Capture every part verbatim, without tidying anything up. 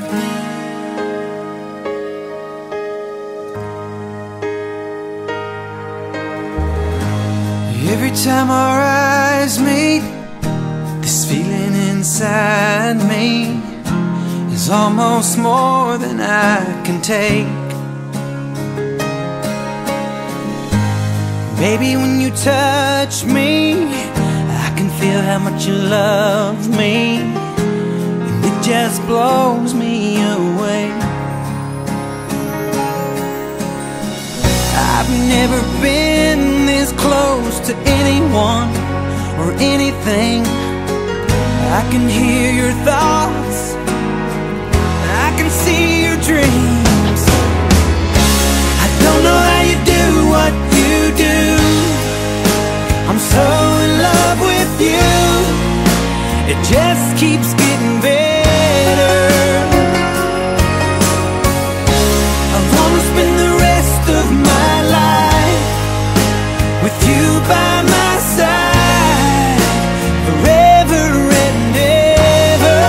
Every time our eyes meet, this feeling inside me is almost more than I can take. Baby, when you touch me, I can feel how much you love me, and it just blows me away. I've never been this close to anyone or anything. I can hear your thoughts, I can see your dreams. I don't know how you do what you do. I'm so in love with you. It just keeps getting better. I wanna spend the rest of my life with you by my side, forever and ever.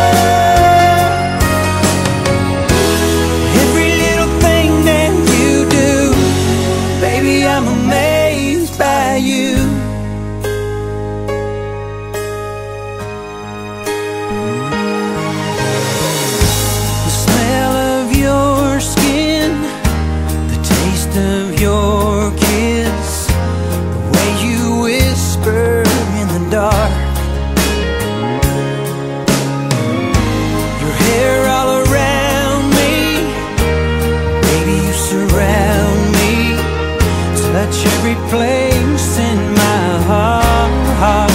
Every little thing that you do, baby, I'm amazed by you. The smell of your skin, the taste of your kiss, the way you whisper in the dark, your hair all around me, baby, you surround me, touch every place in my heart.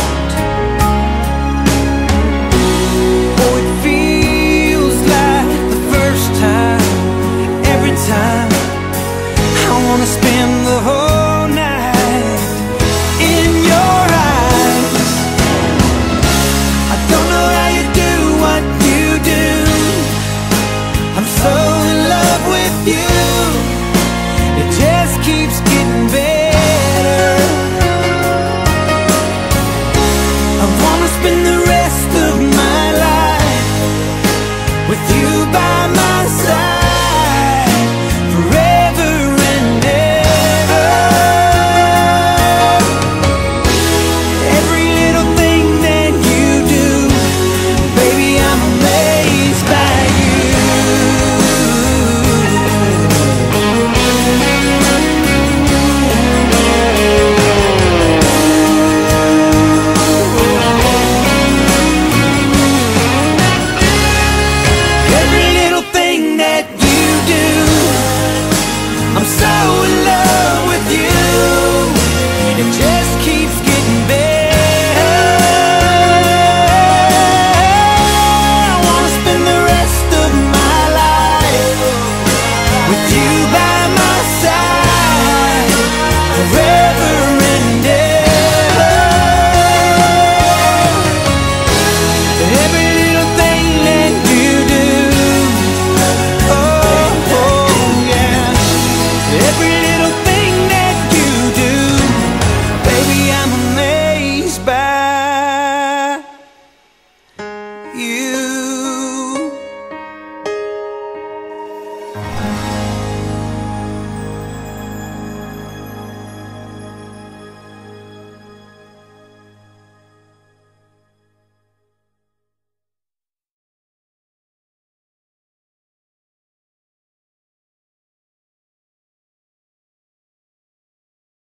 Oh, it feels like the first time, every time. I wanna spend the whole night in your eyes. I don't know how you do what you do. I'm so in love with you. It just keeps getting better. I wanna spend the rest of my life with you by my side, forever and ever. Every little thing that you do, baby, I'm amazed by you. Every little thing that you do, I'm so in love with you. It just keeps getting better. I wanna spend the rest of my life with you by my side, forever and ever. Every little thing that you do, oh, oh yeah. Every little thing that you do, baby, I'm amazed by you.